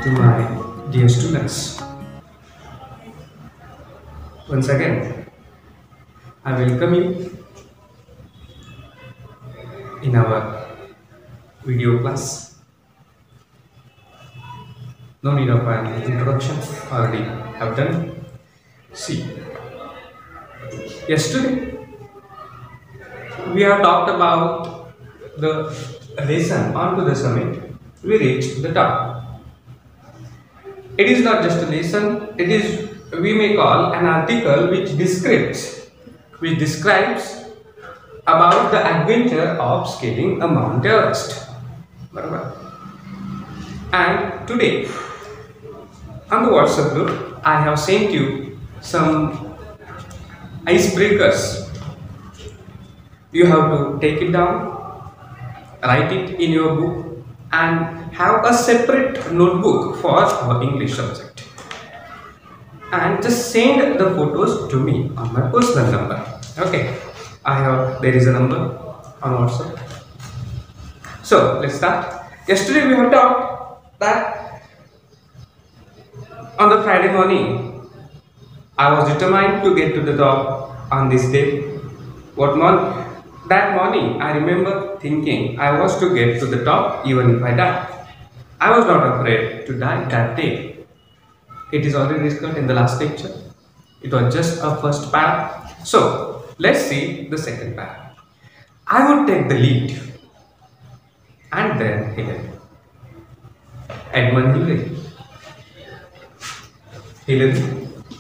to my dear students. Once again, I welcome you in our video class. No need of an introduction, already have done. See, yesterday we have talked about the lesson onto the summit. We reached the top. It is not just a lesson, it is, we may call, an article which describes about the adventure of scaling a Mount Everest. And today on the WhatsApp group I have sent you some icebreakers. You have to take it down, write it in your book, and have a separate notebook for our English subject, and just send the photos to me on my personal number. Okay, there is a number on WhatsApp. So let's start. Yesterday we have talked that on the Friday morning I was determined to get to the top on this day. That morning, I remember thinking I was to get to the top even if I die. I was not afraid to die that day. It is already discussed in the last lecture. It was just a first paragraph. So, let's see the second paragraph. I would take the lead. And then Hillary. Edmund Hillary. Hillary.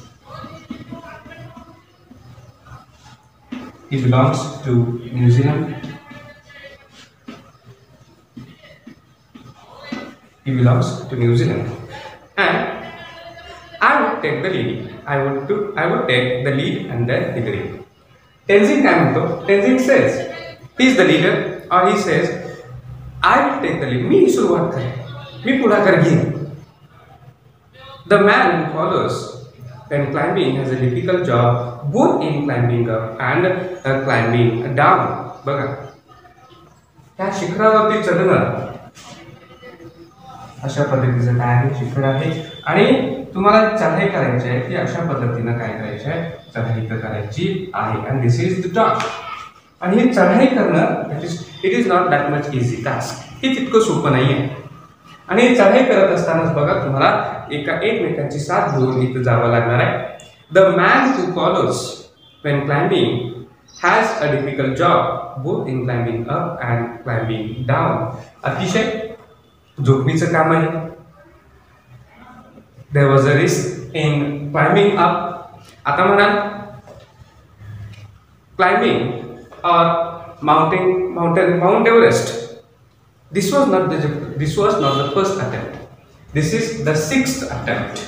He belongs to New Zealand. And I would take the lead. I would take the lead and then Hillary. Tenzing says, he is the leader, or he says, I will take the lead. मी सुरुवात करें. मी पुढाकार घेईन. The man who follows when climbing has a difficult job both in climbing up and climbing down. बघा, त्या शिखरावरती चढणं अशा पद्धतीचं काय आहे, शिखर आहे, आणि तुम्हाला चढाई करायची आहे ती अशा पद्धतीनं काय करायची आहे, चढाई करायची आहे. and this is the top. आणि ही चढाई करणं it is not that much easy task. हे तितकं सोपं नाही आहे. आणि चढाई करत असतानाच बघा तुम्हाला एकमेकांची साथ घेऊन इथं जावं लागणार आहे. The man who follows when climbing has a difficult job both in climbing up and climbing down. अतिशय जोखमीचं काम आहे. There was a risk in climbing up. आता म्हणा climbing or Mount Everest. This was not the first attempt. This is the sixth attempt.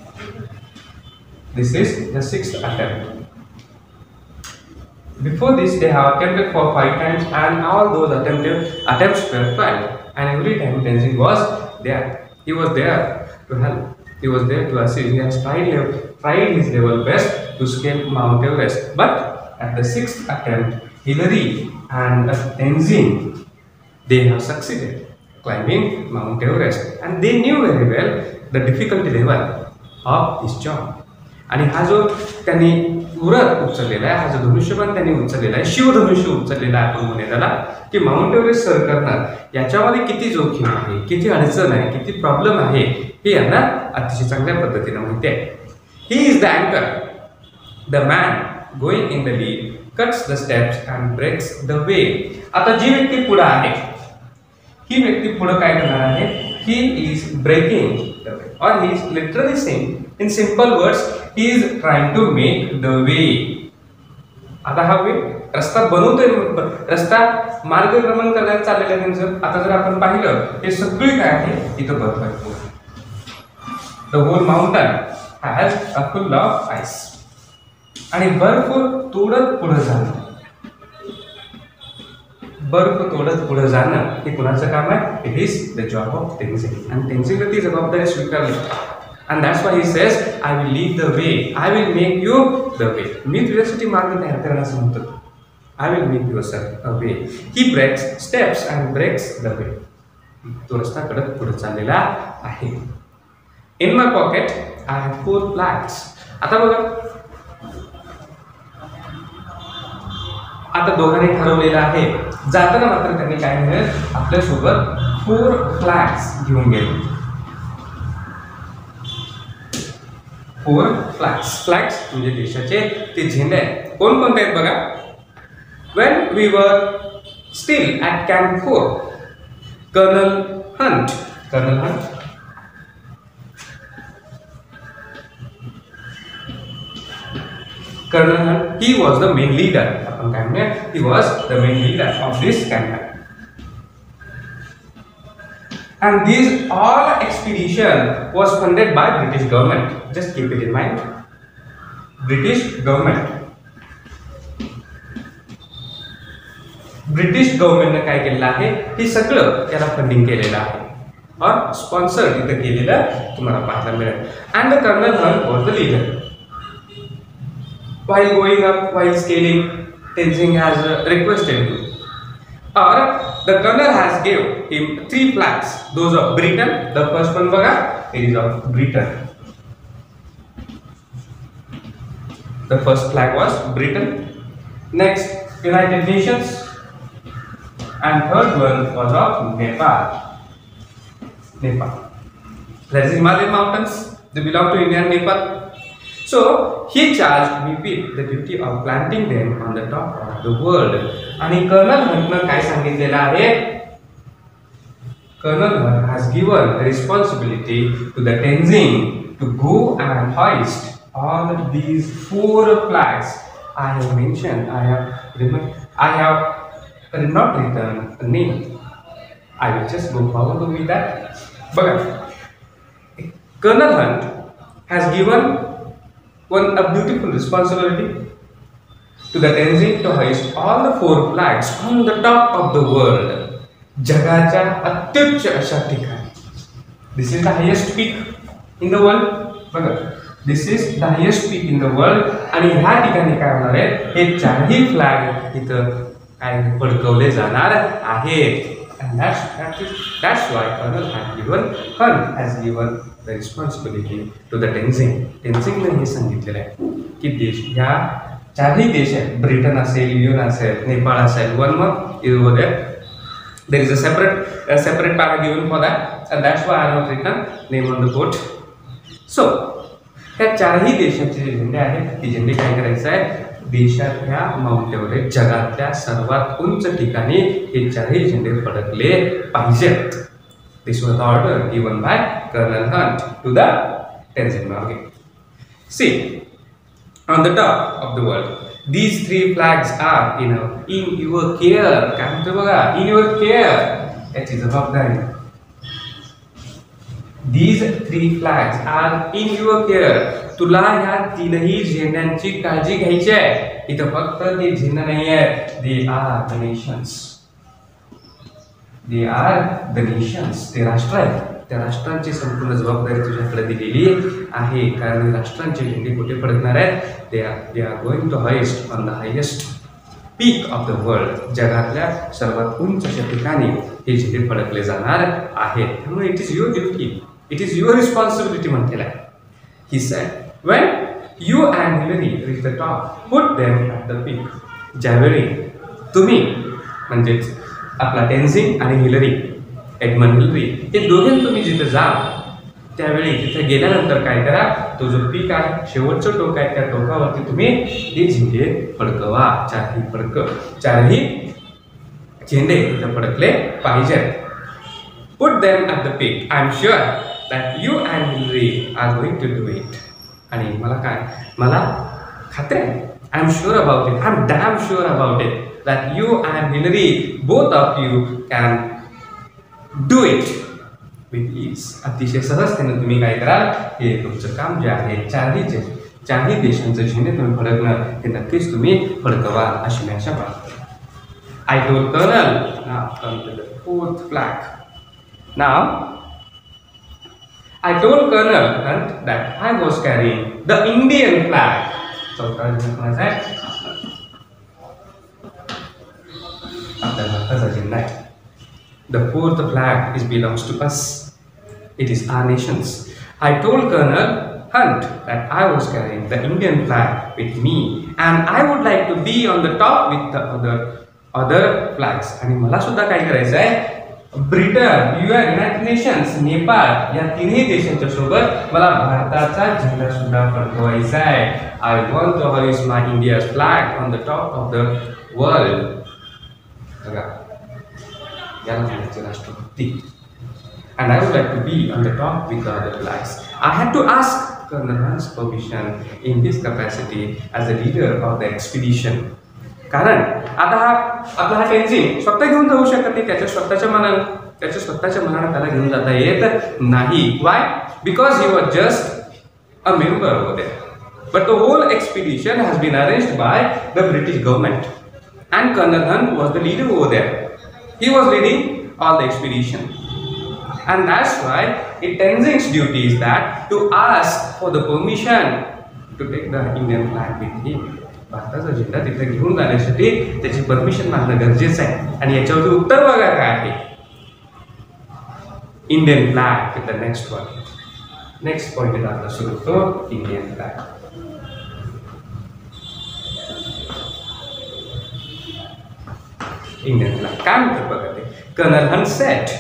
Before this, they have attempted for 5 times, and all those attempts were failed. And every time Tenzing was there. He was there to help. He was there to assist. He has tried his level best to scale Mount Everest. But at the 6th attempt, Hillary and Tenzing, they have succeeded climbing Mount Everest, and they knew very well the difficulty level of this job. आणि हा जो त्यांनी उरत उचललेला आहे, हा जो धनुष्यबाण त्यांनी उचललेला आहे, शिवधनुष्य उचललेला आहे आपण म्हणूया त्याला, की माउंट एव्हरेस्ट सर करणं याच्यामध्ये किती जोखीम आहे, किती अडचण आहे, किती प्रॉब्लेम आहे, हे यांना अतिशय चांगल्या पद्धतीने माहिती आहे. ही इज द अँकर. The man going in the lead cuts the steps and breaks the way. आता जी व्यक्ती पुढे आहे, ही व्यक्ती पुढे काय करणार आहे, he is breaking the way, और he is literally saying in simple words, he is trying to make the way. आता हा वे रस्ता बनवतोय, रस्ता मार्गक्रमण करण्यात चाललेला आहे त्यांचं. आता जर आपण पाहिलं हे सगळी काय आहे, इथं बर्फ आहे. The whole mountain has a full of ice. आणि बर्फ तोडत पुढे जाणं हे कुणाचं काम आहे? It is the job of Tenzing. आणि Tenzing ती जबाबदारी स्वीकारली. And that's why he says, I will lead the way. I will make you the way. मी तुझ्यासाठी मार्ग तयार करणार असं म्हणतो. I will make yourself a way. He breaks steps and breaks the way. तो रस्ता कडक पुढे चाललेला आहे. In my pocket I have 4 flags. आता बघा, आता दोघांनी ठरवलेलं आहे, जाताना मात्र त्यांनी काय केलं, आपल्यासोबत 4 फ्लॅग्स घेऊन गेले. 4 फ्लॅग्स. फ्लॅग्स म्हणजे देशाचे ते झेंडे आहेत. कोणकोणते आहेत बघा. When we were still at Camp 4, Colonel Hunt, he was the main leader. आपण काय म्हणूया, he was the main leader of this campaign. And this all expedition was funded by British government. Just keep it in mind. British government. British गव्हर्नमेंटने काय केलेलं आहे, हे सगळं त्याला funding केलेलं आहे और स्पॉन्सर इथं केलेलं तुम्हाला पाहायला मिळेल. And the Colonel Hunt was the leader. While going up, while scaling, Tenzing has requested him, or the colonel has gave him 3 flags. Those of Britain. The first one baga, it is of Britain. The first flag was Britain. Next, United Nations, and third one was of Nepal. That is Himalayan mountains. They belong to India and Nepal. So he charged me with the duty of planting them on the top of the world. आणि Colonel हंटनं काय सांगितलेलं आहे, Colonel Hunt has given the responsibility to the Tenzing to go and hoist all these 4 flags I have mentioned. I have not written a name. I will just go forward with that. But Colonel Hunt has given a beautiful responsibility to the Tenzing to hoist all the 4 flags on the top of the world. जगाच्या अत्युच्च अशा ठिकाणी. This is the highest peak in the world. बघा, this is the highest peak in the world. आणि ह्या ठिकाणी काय होणार आहे, हे 4ही फ्लॅग इथं काय फडकवले जाणार आहेत. And that's why Colonel Hunt has given the responsibility to the Tenzing. Tenzing ने हे सांगितलेलं आहे की देश, ह्या 4ही देश आहेत, ब्रिटन असेल, युएन असेल, नेपाळ असेल, one more is over there. There is a separate para given for that, and that's why I have not written name on the board. So ह्या 4ही देशाचे जे झेंडे आहेत, ते झेंडे काय करायचं आहे, देशातल्या माउंट एव्हरेस्ट, जगातल्या सर्वात उंच ठिकाणी हे 4ही झेंडे फडकले पाहिजेत. This was the order given by Colonel Hunt to the Tenzing Norgay. See, on the top of the world, these 3 flags are in your care. काय म्हणतो बघा, in your care. It is above them. These 3 flags are in your care. तुला ह्या 3ही झेंड्यांची काळजी घ्यायची आहे. इथं फक्त ते झेंडे नाही आहेत. They are the nations. They are the nations. ते राष्ट्र आहेत. त्या राष्ट्रांची संपूर्ण जबाबदारी तुझ्याकडे दिलेली आहे. कारण राष्ट्रांचे झेंडे कुठे फडकणार आहेत, they are going to hoist on the highest peak of the world. जगातल्या सर्वात उंच अशा ठिकाणी हे झेंडे फडकले जाणार आहेत. त्यामुळे it is your duty, it is your responsibility म्हटलेलं आहे. He said, when you and Hillary reach the top, put them at the peak. ज्यावेळी तुम्ही म्हणजेच आपला टेन्झिंग आणि हिलरी, एडमंड हिलरी, हे दोघे तुम्ही जिथे जा, त्यावेळी तिथे गेल्यानंतर काय करा, तो जो पीक आहे, शेवटचं टोक आहे, त्या टोकावरती तुम्ही हे झेंडे फडकवा. 4ही झेंडे तिथे फडकले पाहिजेत. Put them at the peak. I am sure that you and Hillary are going to do it. आणि मला खात्री आहे, I am sure about it, I am damn sure about it, that you and Hillary, both of you can do it with ease. अतिशय सहजतेने तुम्ही काय कराल, हे तुमचं काम जे आहे, 4ही देशांचं झेंडे तुम्ही फडकणं, हे नक्कीच तुम्ही फडकवा अशी मी आशा बाळगतो. I told Colonel, now come to the 4th flag. Now I told Colonel Hunt that I was carrying the Indian flag. So the 4th flag belongs to us. It is our nations. I told Colonel Hunt that I was carrying the Indian flag with me and I would like to be on the top with the other flags. आणि मला सुद्धा काय करायचं आहे, Britain, United nations, Nepal या तिन्ही देशांच्या सोबत मला भारताचा झेंडा सुद्धा फडकवायचा आहे. I want to hoist my India's flag on the top of the world. बघा, याला म्हणायचे राष्ट्रभक्ती. And I would like to be on the top with the other flags. I had to ask Colonel Hunt's permission in his capacity as the leader of the expedition. कारण आता आपला हा टेन्झिंग स्वतः घेऊन जाऊ शकत नाही, त्याच्या स्वतःच्या मनानं त्याला घेऊन जाता येत नाही. Why? Because he was just a member over there. But the whole expedition has been arranged by the British government, and Colonel Hunt was the leader over there. He was leading all the expedition. And that's why Tenzing's duty is that to ask for the permission to take the Indian flag with him. भारताचा झेंडा तिथे घेऊन जाण्यासाठी त्याची permission मागणं गरजेचं आहे. आणि याच्यावरती उत्तर बघा काय आहे, Indian flag with the next one. Next point आता सुरू होतो इंडियन फ्लॅग. इंडियन फ्लॅग काय म्हणतात बघा ते. Colonel Hunt said,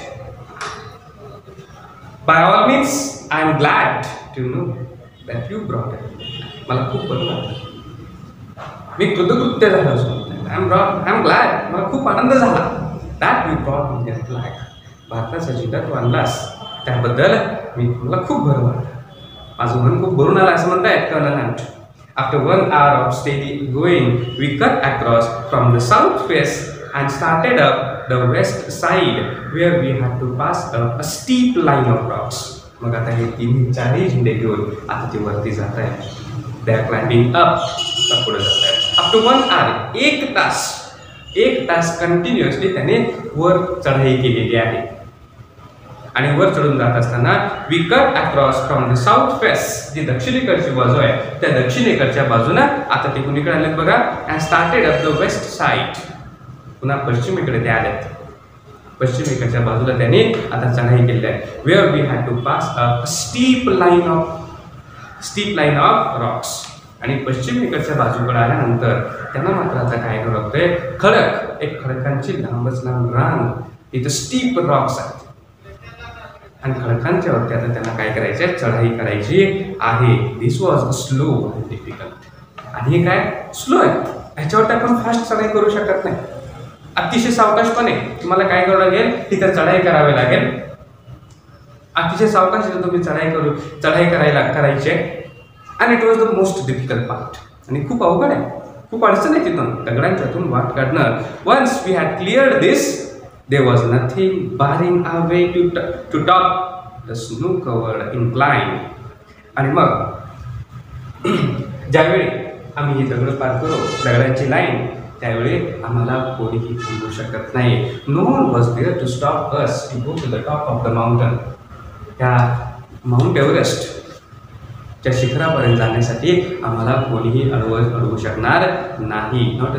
by all means I am glad to know that you brought it. मला खूप बरं वाटलं, मी कृतकृत्य झालो. I'm glad, मला खूप आनंद झाला that you brought Indian flag. भारताचा झेंडा तू आणलास त्याबद्दल मला खूप बरं वाटलं, माझं मन खूप भरून आलं असं म्हणतायत Colonel Hunt. After 1 hour of steady going, we cut across from the south face and started up the west side where we had to pass up a steep line of rocks. मग आता हे चारही झेंडे घेऊन आता ते वरती जात आहेत. They are climbing up. पुढे जात आहेत. After 1 hour, एक तास कंटिन्युअसली त्याने वर चढाई केलेली आहे. आणि वर चढून जात असताना we cut across from the south face, जी दक्षिणेकडची बाजू आहे त्या दक्षिणेकडच्या बाजूने आता ते कुणीकडे आलेत बघा. And started up the west side, पुन्हा पश्चिमेकडे ते आलेत. पश्चिमेकडच्या बाजूला त्यांनी आता चढाई केली आहे. Where we had to pass a steep line of rocks. आणि पश्चिमेकडच्या बाजूकडे आल्यानंतर त्यांना मात्र आता काय करावं लागतंय, खडक, एक खडकांची लांबच लांब रांग, इथं स्टीप रॉक्स आहेत आणि खडकांच्या वरती आता त्यांना काय करायचे, चढाई करायची आहे. This was slow and difficult. आणि हे काय स्लो आहे, ह्याच्यावरती आपण फास्ट चढाई करू शकत नाही. अतिशय सावकाशपणे तुम्हाला काय करावं लागेल, तिथं चढाई करावी लागेल. अतिशय सावकाश तुम्ही चढाई करायचे. आणि it was the most difficult part. आणि खूप अवघड आहे, खूप अडचण आहे तिथून दगडांच्यातून वाट काढणं. Once we had cleared this, there was nothing barring our way to top the snow covered incline. आणि मग ज्यावेळी आम्ही ही दगड पार करू, दगडांची लाईन, त्यावेळी आम्हाला कोणीही थांबवू शकत नाही. No one was there to stop us to go to the top of the mountain. त्या माउंट एव्हरेस्टच्या शिखरापर्यंत जाण्यासाठी आम्हाला कोणीही अडवू शकणार नाही. Not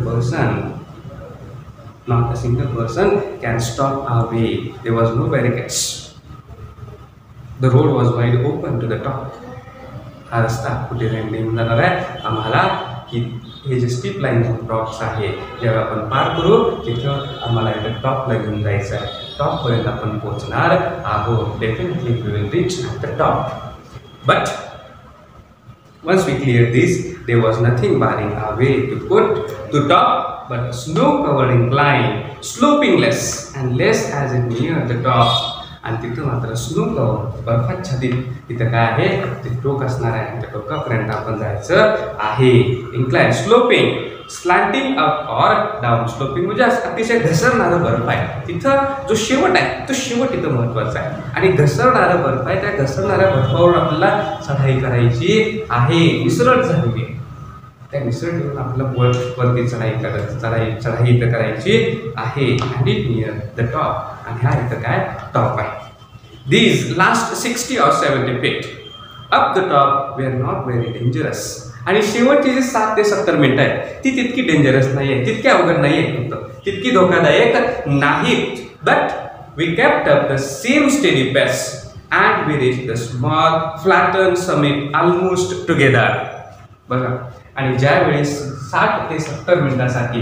a single person can stop our way. There was no barricades. The road was wide open to the top. हा रस्ता कुठे रेंडिंग जाणार आहे, आम्हाला हे जे स्टीप लाईन ऑफ रॉक्स आहे जेव्हा आपण पार करू तिथं आम्हाला इथं टॉपला घेऊन जायचं आहे. टॉपपर्यंत आपण पोहोचणार आहोत. Definitely we will reach at the top. But once we cleared this, there was nothing barring our way to top but a snow-covered incline, sloping less and less as it neared the top. आणि तिथं मात्र snow cover, बर्फाच्छादित तिथं काय आहे, ते टोक असणार आहे. त्या टोकापर्यंत आपण जायचं आहे. Incline, sloping, slanting up or down. Sloping म्हणजे अतिशय घसरणारं बर्फ आहे. तिथं जो शेवट आहे तो शेवट इथं महत्त्वाचा आहे. आणि घसरणारं बर्फ आहे, त्या घसरणाऱ्या बर्फावर आपल्याला चढाई करायची आहे. विसरट झालेली आहे, त्या विसरटीवर आपल्याला वरती चढाई इथं करायची आहे. And it near the top. आणि हा इथं काय टॉप आहे. These last 60 or 70 feet up the top were not very dangerous. आणि शेवटची जी 7 ते 70 मिनिटं आहेत ती तितकी डेंजरस नाही आहे, तितकी अवघड नाही आहे, तितकी धोकादायक नाहीत. But we kept up the same steady pace and we reached the small flattened summit almost together. बघा, आणि ज्यावेळेस 60 ते 70 मिनिटांसाठी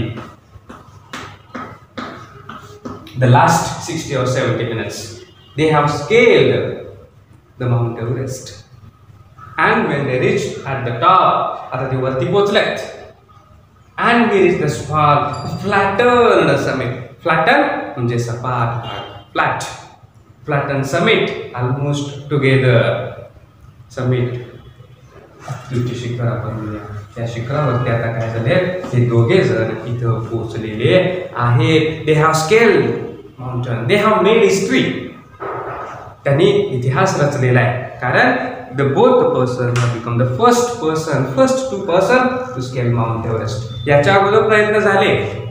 the last 60 or 70 minutes they have scaled the Mount Everest, and when they reached at the top, आता ते वरती पोहोचलेत, and we reached the small flattened summit. Flattened म्हणजे सपाट भाग, flattened summit almost together. summit तुमची शिखर आपण त्या शिखरावरती आता काय झाले, हे दोघे जण इथं पोहोचलेले आहेत. They have scaled mountain, they have made history. त्यांनी इतिहास रचलेला आहे, कारण the both the person have become the first two person to scale Mount Everest. याच्या अगोदर प्रयत्न झाले,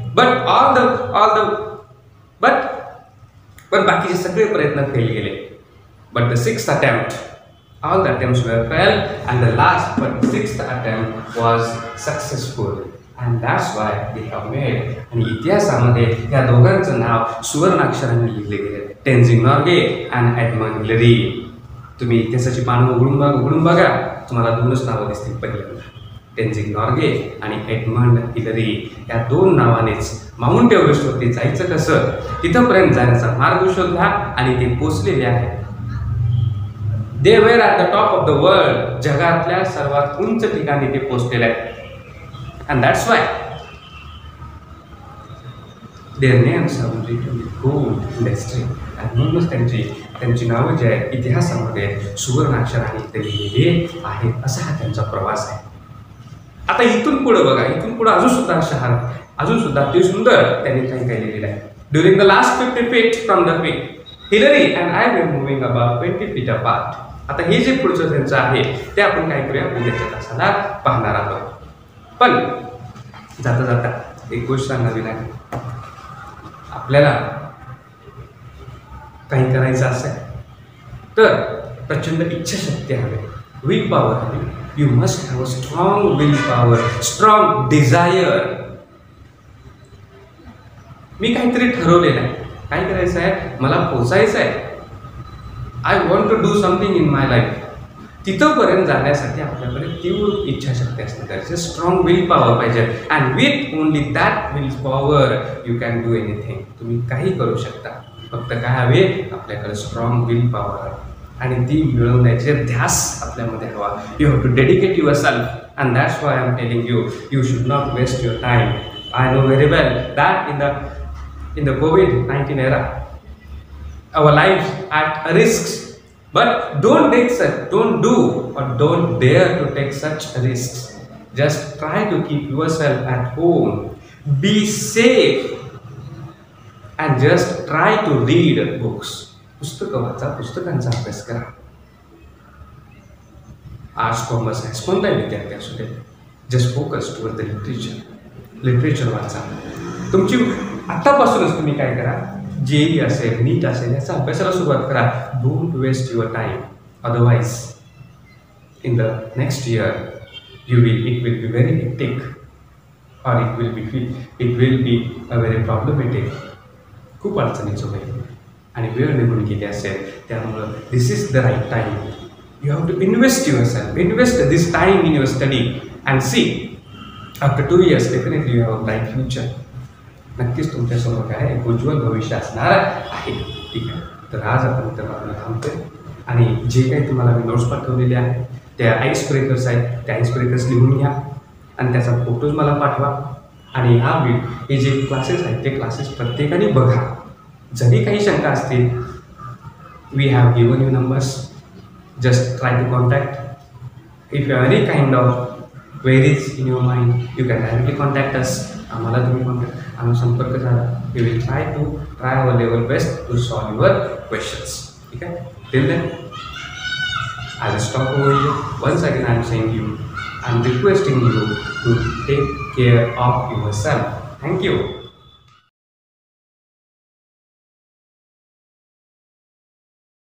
पण बाकीचे सगळे प्रयत्न फेल गेले. But the sixth attempt, all the attempts were failed, and the last but sixth attempt was successful, and that's why they have made. आणि इतिहासामध्ये या दोघांचं नाव सुवर्णाक्षरांनी लिहिले गेले, Tenzing Norgay and Edmund Hillary. तुम्ही इतिहासाची पानं उघडून बघा, तुम्हाला दोनच नावं दिसतील पहिल्यांदा, टेन्झिंग नॉर्गे आणि एडमंड हिलरी. या दोन नावानेच माउंट एव्हरेस्टवरती जायचं कसं, तिथंपर्यंत जाण्याचा मार्ग शोधला आणि ते पोचलेले आहेत. They were at the top of the world, जगातल्या सर्वात उंच ठिकाणी ते पोचलेले आहेत. And that's why their names have been written with gold in history. आणि म्हणूनच त्यांची नावं जे आहेत इतिहासामध्ये सुवर्णाक्षरांनी ते लिहिलेली आहेत. असा हा त्यांचा प्रवास आहे. आता इथून पुढे बघा, इथून पुढे अजून सुद्धा ते सुंदर त्यांनी काही लिहिलेलं आहे. During the last 50 feet from the peak, Hillary and I were moving about 20 feet apart. आता हे जे पुढचं त्यांचं आहे ते आपण काय करूया, उद्याच्या तासाला पाहणार आहोत. पण जाता जाता एक गोष्ट सांगावी लागेल, आपल्याला काही करायचं असेल तर प्रचंड इच्छाशक्ती हवी, विल पॉवर हवी. You must have a strong will power, strong desire. मी काहीतरी ठरवलेलं आहे, काय करायचं आहे, मला पोचायचं आहे. I want to do something in my life. तिथंपर्यंत जाण्यासाठी आपल्याकडे तीव्र इच्छाशक्ती असते, त्याचे स्ट्रॉंग विल पॉवर पाहिजे. And with only that will power you can do anything. तुम्ही काही करू शकता, फक्त काय हवे, आपल्याकडे स्ट्रॉंग विल पॉवर आणि ती मिळवण्याचे ध्यास आपल्यामध्ये हवा. You have to dedicate yourself, and that's why I am telling you, you should not waste your time. I know very well that in the COVID-19 era, our lives at risks, but don't do or don't dare to take such risks. Just try to keep yourself at home, be safe, and just try to read books. पुस्तकं वाचा, पुस्तकांचा अभ्यास करा. Arts, commerce, science कोणताही विद्यार्थी असू दे, just focus toward the literature वाचा. तुमची आत्तापासूनच तुम्ही काय करा, जेई असेल, नीट असेल, याचा अभ्यासाला सुरुवात करा. Don't waste your time, otherwise in the next year it will be very hectic, और it will be a very problematic. खूप अडचणीचं होईल आणि वेळ निघून गेली असेल. त्यामुळं this is the right time. You have to invest yourself, invest this time in your study and see after 2 years definitely you have a bright future. नक्कीच तुमच्यासमोर काय एक उज्ज्वल भविष्य असणार आहे. ठीक आहे, तर आज आपण इथं बाजूला थांबतोय आणि जे काही तुम्हाला मी नोट्स पाठवलेले आहेत त्या आईस ब्रेकर्स आहेत, त्या आईस ब्रेकर्स लिहून घ्या आणि त्याचा फोटोज मला पाठवा. आणि हे जे क्लासेस आहेत ते क्लासेस प्रत्येकाने बघा. जरी काही शंका असतील, we have given you numbers, just try to contact. If you have any kind of queries in your mind, you can directly contact us. आम्हाला तुम्ही कॉन्टॅक्ट, आम्ही संपर्क झाला. We will try our level best to solve your questions. ठीक आहे, till then I will stop over here. Once again I am saying you, I am requesting you to take care of yourself. Thank you.